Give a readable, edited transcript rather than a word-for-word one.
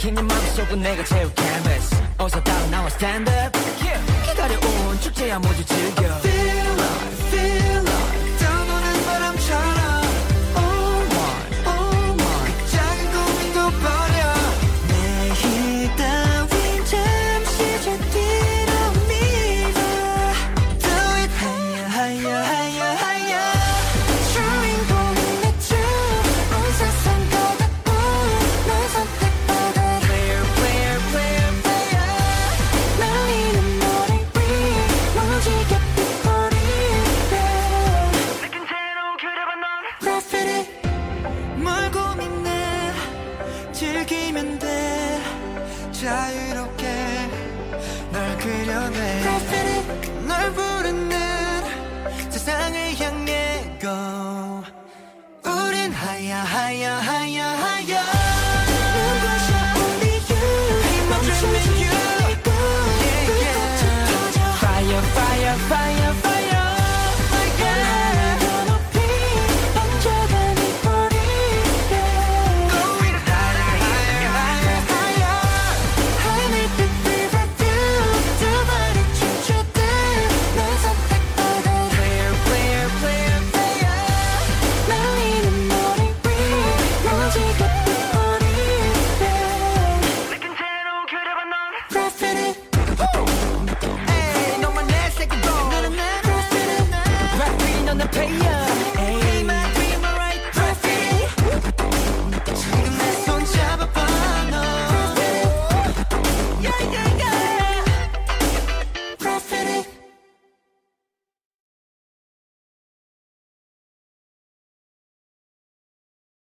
막힌 네 맘속은 내가 채울 canvas 어서 따라 나와 stand up 기다려온 축제야 모두 즐겨 Feel like, feel like 떠도는 바람처럼 Oh my, oh my 작은 고민도 버려 내일 따윈 잠시 저 뒤로 밀어 Do it higher, higher, higher 주인공은 내 온 세상 걷어본 널 선택받아 Player, player, player, player 날리는 머리 위 무지개 빛거리에 느낀 채로 그려봐 넌 Graffiti 뭘 고민해 즐기면 돼 자유롭게 널 그려내 Graffiti 널 부르는 세상을 향해 go 우린 higher higher higher higher 눈부셔 only you 힘없는 you 불꽃이 터져 Fire, fire, fire, fire 더 높이 번져간 이 거리에 Going higher, higher, higher 하늘빛 river 두 발이 춤추듯 널 선택받아 Player, player, player, player 날리는 머리 위 무지개 빛거리에 느낀 채로 그려봐 넌 Graffiti Hey, 너만 내 새끼 도 Graffiti Graffiti 너는 player